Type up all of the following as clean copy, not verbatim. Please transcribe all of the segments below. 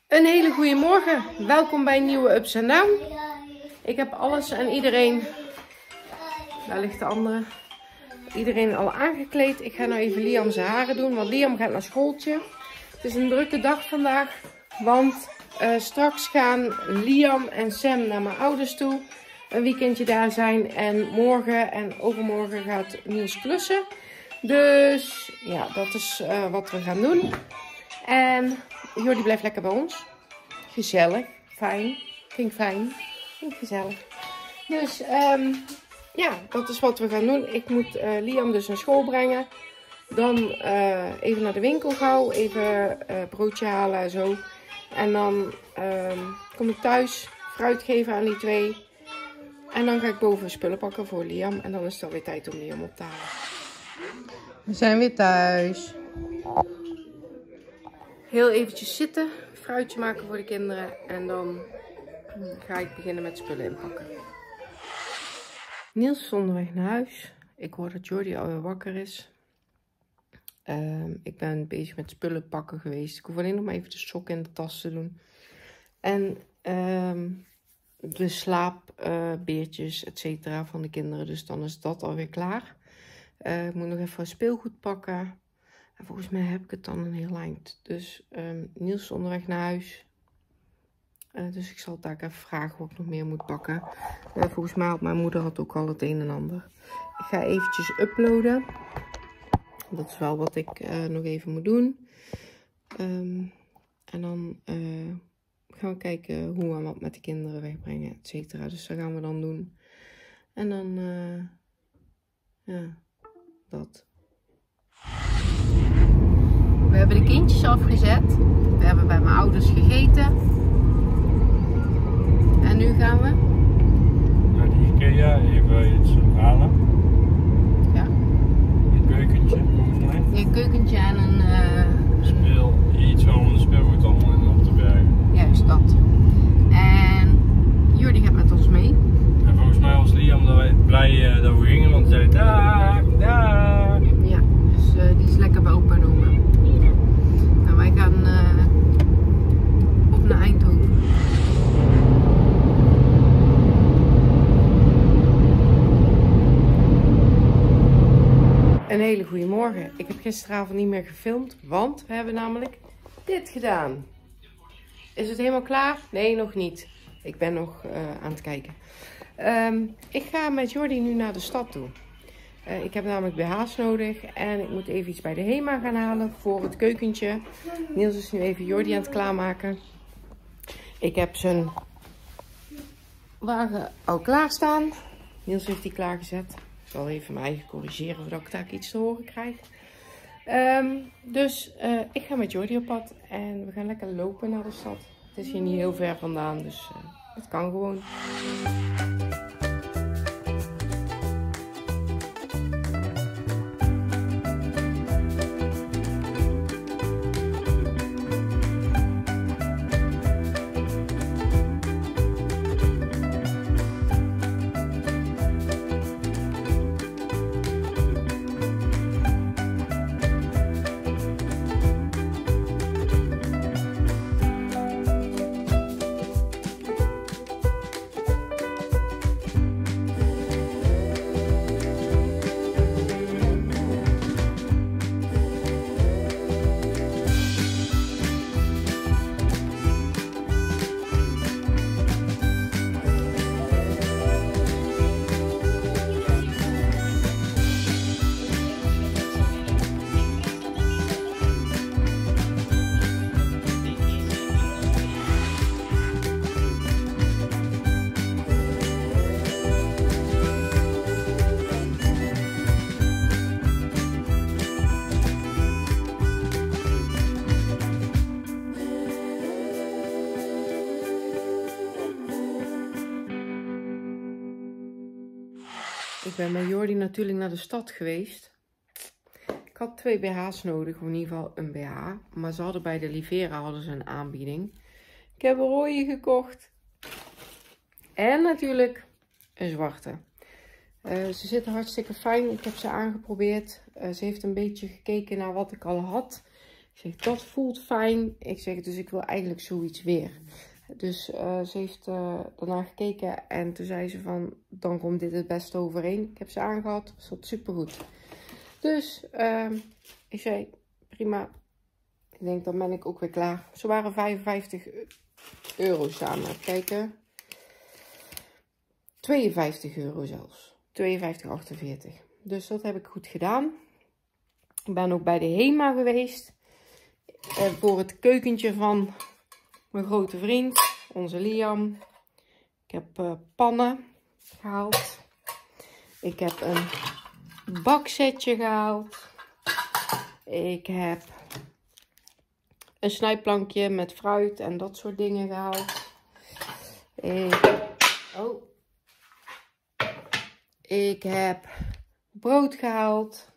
Een hele goede morgen. Welkom bij een nieuwe Ups and Down. Ik heb alles en iedereen, daar ligt de andere, iedereen al aangekleed. Ik ga nou even Liam zijn haren doen, want Liam gaat naar schooltje. Het is een drukke dag vandaag, want straks gaan Liam en Sam naar mijn ouders toe. Een weekendje daar zijn en morgen en overmorgen gaat Niels klussen. Dus ja, dat is wat we gaan doen. En Jordi blijft lekker bij ons. Gezellig, fijn. Vind gezellig. Dus ja, dat is wat we gaan doen. Ik moet Liam dus naar school brengen. Dan even naar de winkel gauw. Even broodje halen en zo. En dan kom ik thuis. Fruit geven aan die twee. En dan ga ik boven spullen pakken voor Liam. En dan is het alweer tijd om Liam op te halen. We zijn weer thuis. Heel eventjes zitten, fruitje maken voor de kinderen en dan ga ik beginnen met spullen inpakken. Niels is onderweg naar huis. Ik hoor dat Jordi alweer wakker is. Ik ben bezig met spullen pakken geweest. Ik hoef alleen nog maar even de sokken in de tas te doen. En de slaapbeertjes, etc. van de kinderen. Dus dan is dat alweer klaar. Ik moet nog even speelgoed pakken. En volgens mij heb ik het dan een heel eind. Dus Niels is onderweg naar huis. Dus ik zal daar even vragen wat ik nog meer moet pakken. Volgens mij had mijn moeder ook al het een en ander. Ik ga eventjes uploaden. Dat is wel wat ik nog even moet doen. En dan gaan we kijken hoe we wat met de kinderen wegbrengen, et cetera. Dus dat gaan we dan doen. En dan, ja, dat. We hebben de kindjes afgezet. We hebben bij mijn ouders gegeten. En nu gaan we naar de IKEA even iets halen. Ja. Een keukentje, volgens mij. Ja, een keukentje en een iets om de speelgoed allemaal in op te bergen. Juist dat. En Jordi gaat met ons mee. En volgens mij was Liam blij dat we gingen, want hij zei daar. Ja, dus die is lekker bij opa en oma. En wij gaan op naar Eindhoven. Een hele goede morgen. Ik heb gisteravond niet meer gefilmd, want we hebben namelijk dit gedaan. Is het helemaal klaar? Nee, nog niet. Ik ben nog aan het kijken. Ik ga met Jordi nu naar de stad toe. Ik heb namelijk BH's nodig en ik moet even iets bij de HEMA gaan halen voor het keukentje. Niels is nu even Jordi aan het klaarmaken. Ik heb zijn wagen al klaarstaan. Niels heeft die klaargezet. Ik zal even mijn eigen corrigeren voordat ik daar iets te horen krijg. Dus ik ga met Jordi op pad en we gaan lekker lopen naar de stad. Het is hier niet heel ver vandaan, dus het kan gewoon. Ik ben met Jordi natuurlijk naar de stad geweest. Ik had 2 BH's nodig, of in ieder geval een BH. Maar ze hadden bij de Livera een aanbieding. Ik heb een rode gekocht. En natuurlijk een zwarte. Ze zitten hartstikke fijn. Ik heb ze aangeprobeerd. Ze heeft een beetje gekeken naar wat ik al had. Ik zeg, dat voelt fijn. Ik zeg, dus ik wil eigenlijk zoiets weer. Dus ze heeft daarna gekeken en toen zei ze van, dan komt dit het beste overeen. Ik heb ze aangehad, dus dat supergoed. Dus ik zei, prima. Ik denk, dan ben ik ook weer klaar. Ze waren 55 euro samen. Even kijken. 52 euro zelfs. 52,48. Dus dat heb ik goed gedaan. Ik ben ook bij de HEMA geweest. Voor het keukentje van mijn grote vriend. Onze Liam. Ik heb pannen gehaald. Ik heb een baksetje gehaald. Ik heb een snijplankje met fruit en dat soort dingen gehaald. Ik heb brood gehaald.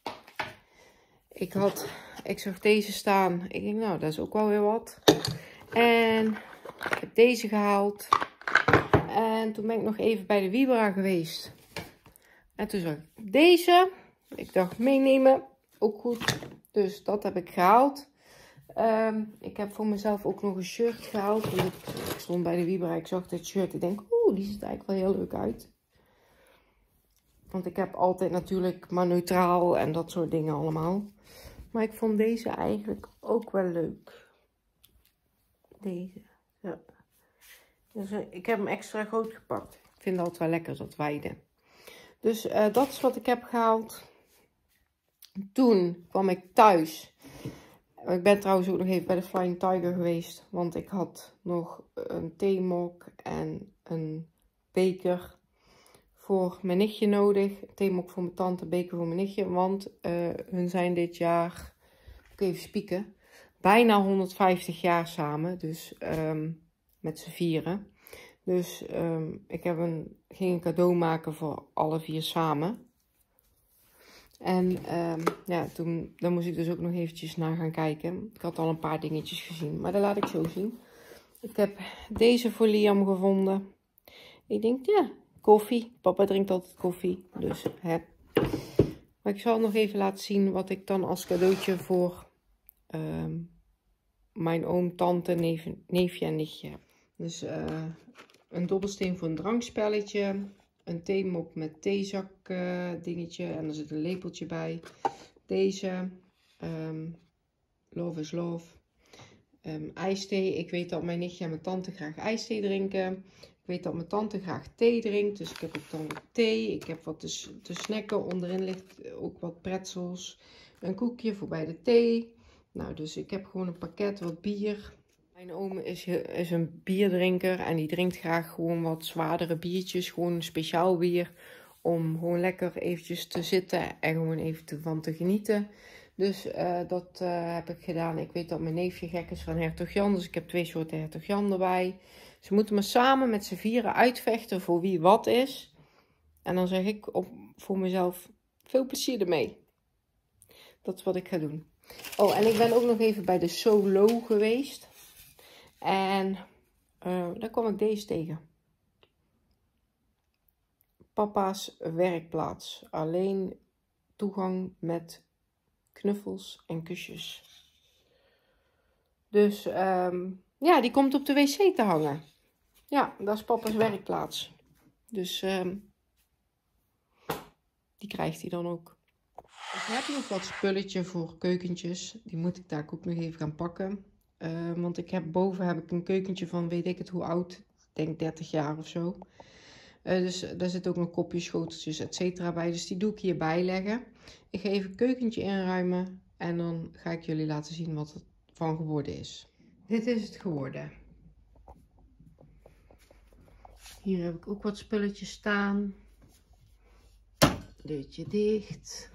Ik zag deze staan. Ik denk, nou, dat is ook wel weer wat. En ik heb deze gehaald. En toen ben ik nog even bij de Vibra geweest. En toen zag ik deze. Ik dacht, meenemen. Ook goed. Dus dat heb ik gehaald. Ik heb voor mezelf ook nog een shirt gehaald. Want ik stond bij de Vibra. Ik zag dit shirt. Ik denk, oeh, die ziet er eigenlijk wel heel leuk uit. Want ik heb altijd natuurlijk maar neutraal en dat soort dingen allemaal. Maar ik vond deze eigenlijk ook wel leuk. Deze. Ja. Dus ik heb hem extra groot gepakt. Ik vind het altijd wel lekker, dat wijde. Dus dat is wat ik heb gehaald. Toen kwam ik thuis. Ik ben trouwens ook nog even bij de Flying Tiger geweest. Want ik had nog een theemok en een beker voor mijn nichtje nodig. Theemok voor mijn tante, beker voor mijn nichtje. Want hun zijn dit jaar, ik even spieken, bijna 150 jaar samen. Dus met z'n vieren. Dus ik ging een cadeau maken voor alle vier samen. En ja, daar moest ik dus ook nog eventjes naar gaan kijken. Ik had al een paar dingetjes gezien, maar dat laat ik zo zien. Ik heb deze voor Liam gevonden. Ik denk, ja, koffie. Papa drinkt altijd koffie, dus hè. Maar ik zal nog even laten zien wat ik dan als cadeautje voor mijn oom, tante, neefje en nichtje heb. Dus een dobbelsteen voor een drankspelletje. Een theemop met theezak dingetje. En er zit een lepeltje bij. Deze. Love is Love. IJsthee. Ik weet dat mijn nichtje en mijn tante graag ijsthee drinken. Ik weet dat mijn tante graag thee drinkt. Dus ik heb ook dan thee. Ik heb wat te snacken. Onderin ligt ook wat pretzels. Een koekje voor bij de thee. Nou, dus ik heb gewoon een pakket wat bier. Mijn oom is een bierdrinker en die drinkt graag gewoon wat zwaardere biertjes. Gewoon een speciaal bier om gewoon lekker eventjes te zitten en gewoon even van te genieten. Dus dat heb ik gedaan. Ik weet dat mijn neefje gek is van Hertog Jan, dus ik heb 2 soorten Hertog Jan erbij. Ze moeten maar samen met z'n vieren uitvechten voor wie wat is. En dan zeg ik voor mezelf, veel plezier ermee. Dat is wat ik ga doen. Oh, en ik ben ook nog even bij de Solo geweest. En daar kwam ik deze tegen. Papa's werkplaats. Alleen toegang met knuffels en kusjes. Dus ja, die komt op de wc te hangen. Ja, dat is papa's werkplaats. Dus die krijgt hij dan ook. Ik heb nog wat spulletje voor keukentjes. Die moet ik daar ook nog even gaan pakken. Want boven heb ik een keukentje van weet ik het hoe oud. Ik denk 30 jaar of zo. Dus daar zitten ook nog kopjes, schoteltjes, etc. bij. Dus die doe ik hierbij leggen. Ik ga even het keukentje inruimen. En dan ga ik jullie laten zien wat het van geworden is. Dit is het geworden. Hier heb ik ook wat spulletjes staan. Deurtje dicht.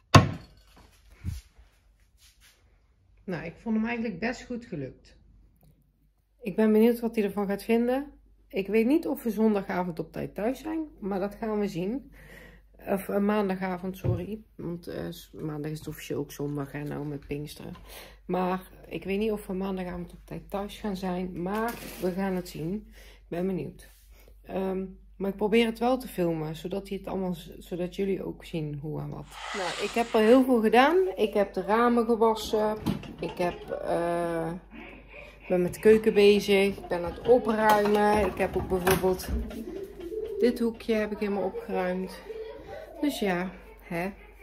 Nou, ik vond hem eigenlijk best goed gelukt. Ik ben benieuwd wat hij ervan gaat vinden. Ik weet niet of we zondagavond op tijd thuis zijn, maar dat gaan we zien. Of maandagavond, sorry. Want maandag is het officieel ook zondag en nou met Pinksteren. Maar ik weet niet of we maandagavond op tijd thuis gaan zijn, maar we gaan het zien. Ik ben benieuwd. Maar ik probeer het wel te filmen, zodat jullie ook zien hoe en wat. Nou, ik heb al heel veel gedaan. Ik heb de ramen gewassen. Ik ben met de keuken bezig. Ik ben aan het opruimen. Ik heb ook bijvoorbeeld dit hoekje heb ik helemaal opgeruimd. Dus ja, hè.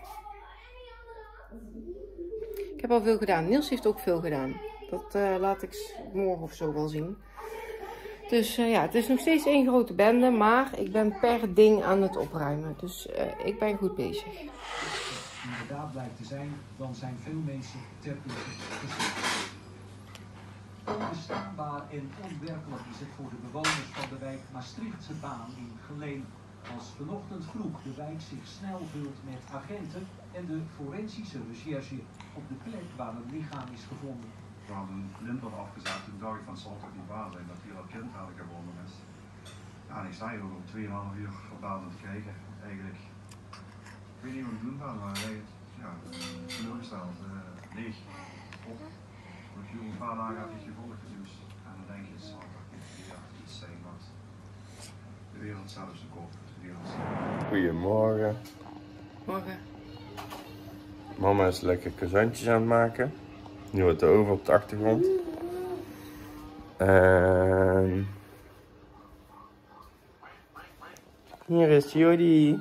Ik heb al veel gedaan. Niels heeft ook veel gedaan. Dat laat ik morgen of zo wel zien. Dus ja, het is nog steeds één grote bende, maar ik ben per ding aan het opruimen. Dus ik ben goed bezig. Als het inderdaad blijkt te zijn, dan zijn veel mensen ter plekke geschikt. Onbestaanbaar en onwerkelijk is het voor de bewoners van de wijk Maastrichtse Baan in Geleen. Als vanochtend vroeg de wijk zich snel vult met agenten en de forensische recherche op de plek waar een lichaam is gevonden. We hadden een lint wat afgezet, toen dacht ik van het zal toch niet waar zijn dat hier dat kind eigenlijk gewonnen is. Ja, en ik sta hier ook om 2,5 uur verbalen te kijken. Eigenlijk, ik weet niet wat ik doen kan, maar ja, teleurgesteld, leeg, op. Ik heb een paar dagen heb ik gevolgd, dus en dan denk je het zal toch iets zijn wat de wereld zelfs de kop. Goedemorgen. Morgen. Mama is lekker croissantjes aan het maken. Nu wordt de oven op de achtergrond. En hier is Jordi.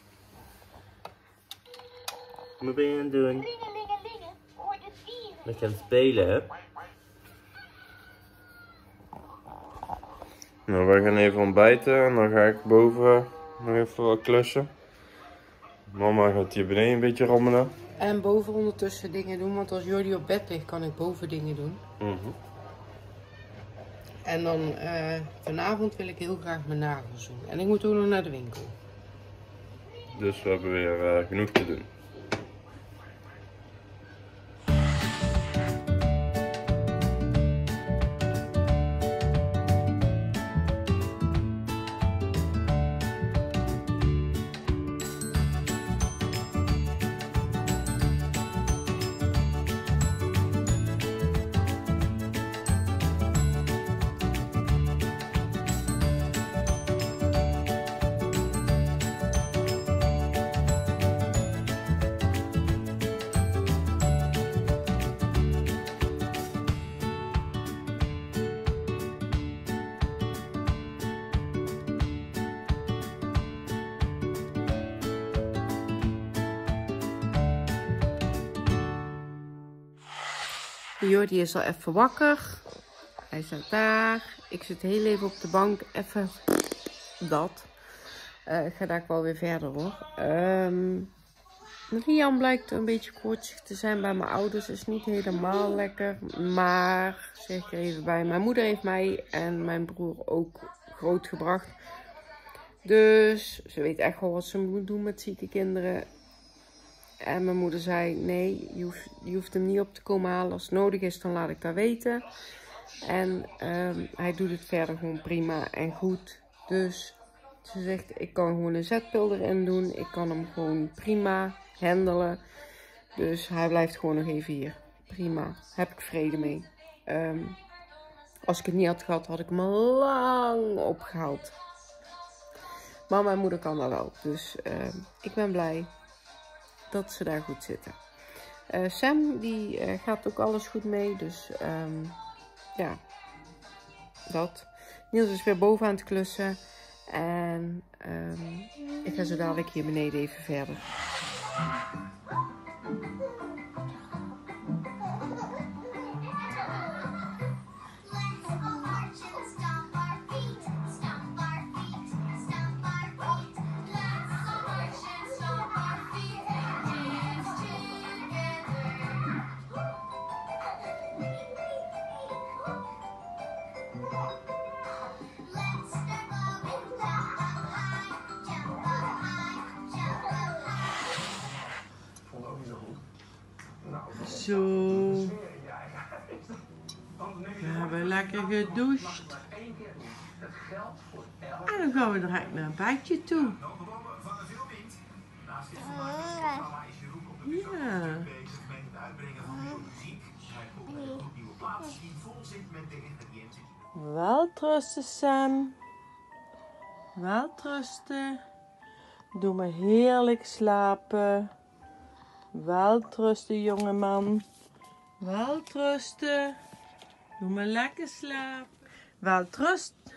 Wat ben je aan het doen? Met je aan het spelen, hè? Nou, wij gaan even ontbijten en dan ga ik boven nog even wat klussen. Mama gaat hier beneden een beetje rommelen. En boven ondertussen dingen doen, want als Jordi op bed ligt, kan ik boven dingen doen. En dan vanavond wil ik heel graag mijn nagels doen. En ik moet ook nog naar de winkel. Dus we hebben weer genoeg te doen. Jordi is al even wakker. Hij staat daar. Ik zit heel even op de bank. Even dat. Ik ga daar wel weer verder hoor. Rian blijkt een beetje koortsig te zijn bij mijn ouders. Is niet helemaal lekker. Maar, zeg ik er even bij. Mijn moeder heeft mij en mijn broer ook grootgebracht. Dus ze weet echt wel wat ze moet doen met zieke kinderen. En mijn moeder zei, nee, je hoeft hem niet op te komen halen. Als het nodig is, dan laat ik dat weten. En hij doet het verder gewoon prima en goed. Dus ze zegt, ik kan gewoon een zetpil erin doen. Ik kan hem gewoon prima handelen. Dus hij blijft gewoon nog even hier. Prima, heb ik vrede mee. Als ik het niet had gehad, had ik hem al lang opgehaald. Maar mijn moeder kan dat wel. Dus ik ben blij dat ze daar goed zitten. Sam, die gaat ook alles goed mee. Dus ja, dat. Niels is weer boven aan het klussen. En ik ga zo dadelijk hier beneden even verder. Zo. We hebben lekker gedoucht. En dan gaan we direct naar een bedje toe. Ja. Wel trusten, Sam. Welterusten. Doe maar heerlijk slapen. Welterusten, jongeman. Welterusten. Doe maar lekker slapen. Welterusten,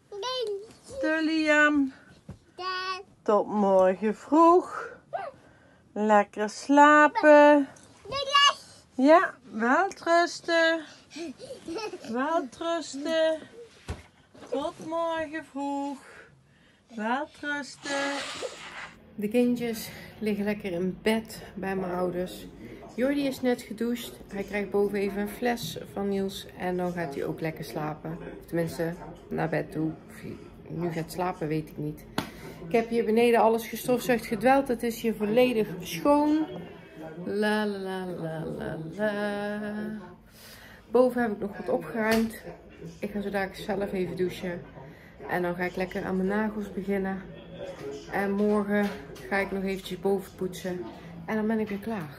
Liam. Tot morgen vroeg. Lekker slapen. Ja, welterusten. Welterusten. Tot morgen vroeg. Welterusten. De kindjes liggen lekker in bed bij mijn ouders. Jordi is net gedoucht. Hij krijgt boven even een fles van Niels. En dan gaat hij ook lekker slapen. Tenminste, naar bed toe. Of hij nu gaat slapen, weet ik niet. Ik heb hier beneden alles gestofzuigd, gedweld. Het is hier volledig schoon. La la la la la la. Boven heb ik nog wat opgeruimd. Ik ga zo dadelijk zelf even douchen. En dan ga ik lekker aan mijn nagels beginnen. En morgen ga ik nog eventjes boven poetsen. En dan ben ik weer klaar.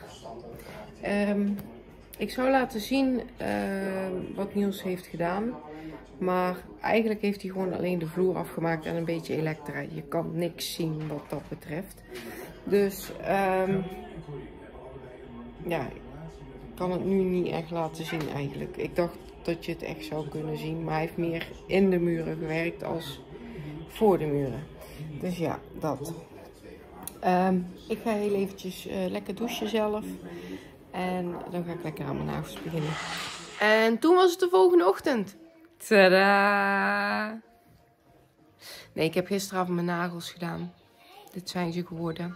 Ik zou laten zien wat Niels heeft gedaan. Maar eigenlijk heeft hij gewoon alleen de vloer afgemaakt en een beetje elektra. Je kan niks zien wat dat betreft. Dus ja, ik kan het nu niet echt laten zien eigenlijk. Ik dacht dat je het echt zou kunnen zien. Maar hij heeft meer in de muren gewerkt als voor de muren. Dus ja, dat. Ik ga heel eventjes lekker douchen zelf. En dan ga ik lekker aan mijn nagels beginnen. En toen was het de volgende ochtend. Tadaa! Nee, ik heb gisteravond mijn nagels gedaan. Dit zijn ze geworden.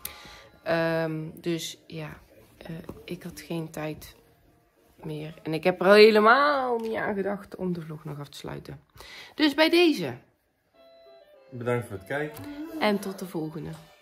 Dus ja, ik had geen tijd meer. En ik heb er al helemaal niet aan gedacht om de vlog nog af te sluiten. Dus bij deze. Bedankt voor het kijken. En tot de volgende.